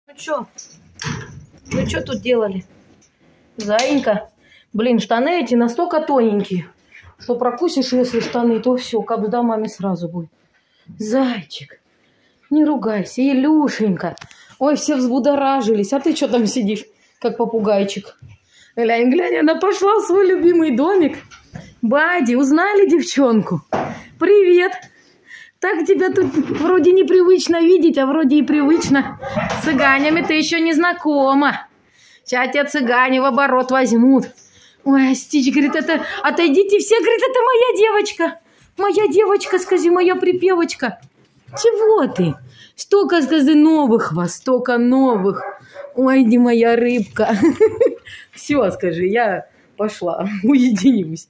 Ну чё? Вы что тут делали? Заинька. Блин, штаны эти настолько тоненькие, что прокусишь, если штаны, то все, кабзда маме сразу будет. Зайчик, не ругайся, Илюшенька. Ой, все взбудоражились, а ты что там сидишь, как попугайчик? Глянь, глянь, она пошла в свой любимый домик. Бади, узнали девчонку? Привет. Так тебя тут вроде непривычно видеть, а вроде и привычно. С цыганями ты еще не знакома. Сейчас тебя цыгане в оборот возьмут. Ой, Стич, говорит, это... Отойдите все, говорит, это моя девочка. Моя девочка, скажи, моя припевочка. Чего ты? Столько, скажи, новых вас, столько новых. Ой, иди, моя рыбка. Все, скажи, я пошла, уединюсь.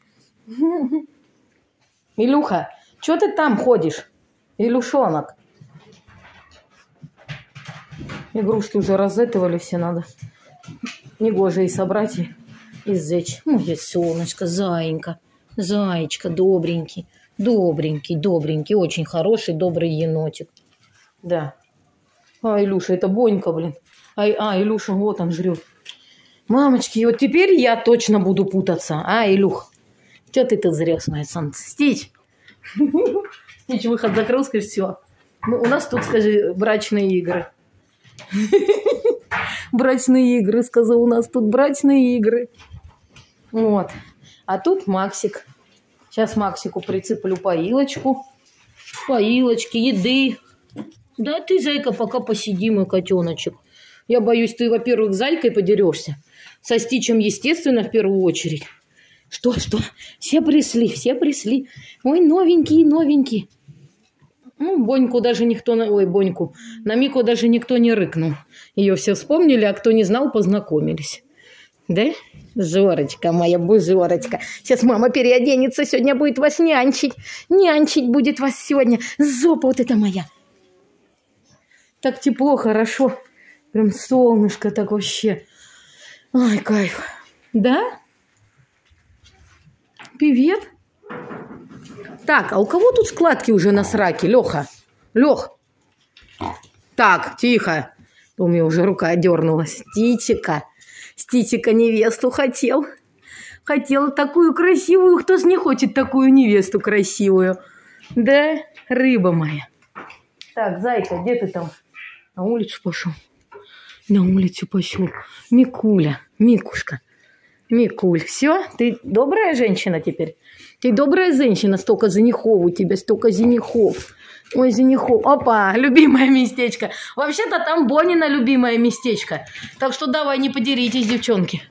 Илюха, что ты там ходишь? Илюшонок. Игрушки уже разэтывали все, надо. Негоже и собрать, и сжечь. Моя солнышко, заинька, зайчка, добренький, добренький, добренький, очень хороший, добрый енотик. Да. А, Илюша, это Бонька, блин. Илюша, вот он жрет. Мамочки, вот теперь я точно буду путаться. Илюх, что ты тут зрешь, моя солнце? Стич. Стич, выход закрыл, скажи, все. У нас тут, скажи, брачные игры. Брачные игры, сказал, у нас тут брачные игры. Вот. А тут Максик. Сейчас Максику прицеплю поилочку. Поилочки, еды. Да ты, зайка, пока посиди, мой котеночек. Я боюсь, ты, во-первых, с зайкой подерешься. Со Стичем, естественно, в первую очередь. Что? Все пришли. Ой, новенькие. Ну, Боньку даже никто... Ой, Боньку. На Мику даже никто не рыкнул. Ее все вспомнили, а кто не знал, познакомились. Да? Зорочка моя, бузорочка. Сейчас мама переоденется, сегодня будет вас нянчить. Нянчить будет вас сегодня. Зопа вот это моя. Так тепло, хорошо. Прям солнышко так вообще. Ай, кайф. Да? Привет. Так, а у кого тут складки уже на сраке? Леха. Лех. Так, тихо. У меня уже рука отдернулась. Стичика невесту хотел. Хотел такую красивую. Кто ж не хочет такую невесту красивую? Да, рыба моя. Так, зайка, где ты там? На улицу пошел. На улицу пошел. Микуля, Микушка. Микуль, все? Ты добрая женщина теперь? Ты добрая женщина, столько женихов у тебя, столько женихов. Ой, женихов. Опа, любимое местечко. Вообще-то там Бонина любимое местечко. Так что давай, не подеритесь, девчонки.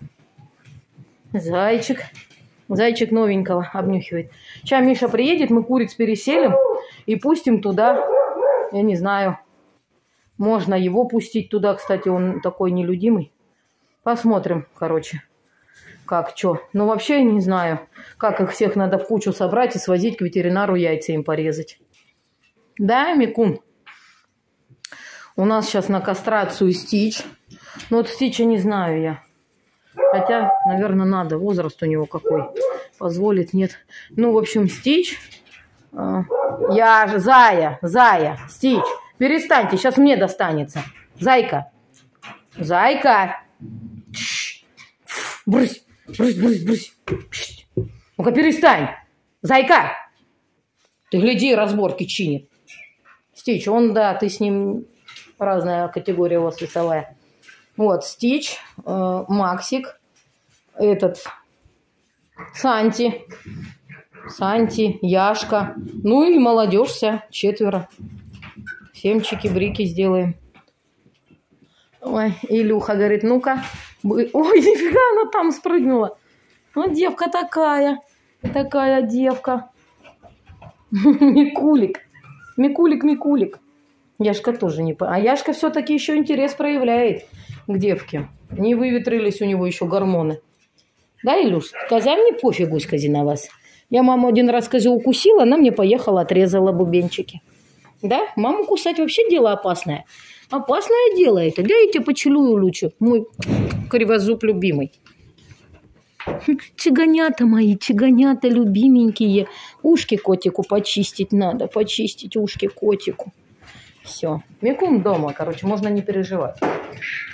Зайчик. Зайчик новенького обнюхивает. Сейчас Миша приедет, мы куриц переселим и пустим туда, я не знаю, можно его пустить туда, кстати, он такой нелюдимый. Посмотрим, короче. Как, что. Ну, вообще, я не знаю, как их всех надо в кучу собрать и свозить к ветеринару, яйца им порезать. Да, Микун? У нас сейчас на кастрацию Стич. Ну, вот Стича не знаю я. Хотя, наверное, надо. Возраст у него какой. Позволит, нет. Ну, в общем, Стич. Я же, Зая, Стич. Перестаньте, сейчас мне достанется. Зайка. Зайка. Брысь. Ну-ка, перестань. Зайка. Ты гляди, разборки чинит. Стич, он, да, ты с ним разная категория у вас весовая. Вот, Стич, Максик, этот, Санти, Яшка. Ну и молодежь вся, 4. Всем чики-брики сделаем. Ой, Илюха говорит, ну-ка. Ой, нифига она там спрыгнула. Ну, девка такая девка. Микулик. Яшка тоже не... А Яшка все-таки еще интерес проявляет к девке. Не выветрились у него еще гормоны. Да, Илюш? Сказа мне пофигу, скази, на вас. Я маму один раз, скази, укусила, она мне поехала, отрезала бубенчики. Да? Маму кусать вообще дело опасное. Опасное дело это. Да, я тебя почелую лучше, мой кривозуб любимый. Чиганята мои, чиганята любименькие. Ушки котику почистить надо, почистить ушки котику. Все. Микун дома, короче, можно не переживать.